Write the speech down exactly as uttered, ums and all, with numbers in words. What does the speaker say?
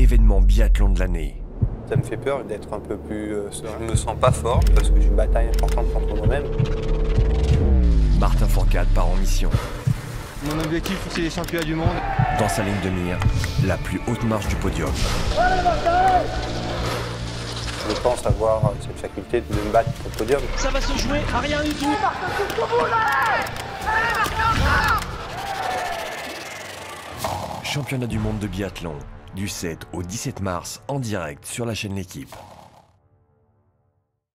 l'événement biathlon de l'année. Ça me fait peur d'être un peu plus euh, serein. Je me sens pas fort parce que j'ai une bataille importante contre moi-même. Martin Fourcade part en mission. Mon objectif, c'est les championnats du monde. Dans sa ligne de mire, la plus haute marche du podium. Je pense avoir cette faculté de me battre pour le podium. Ça va se jouer à rien du tout. Championnat du monde de biathlon, du sept au dix-sept mars, en direct sur la chaîne L'Équipe.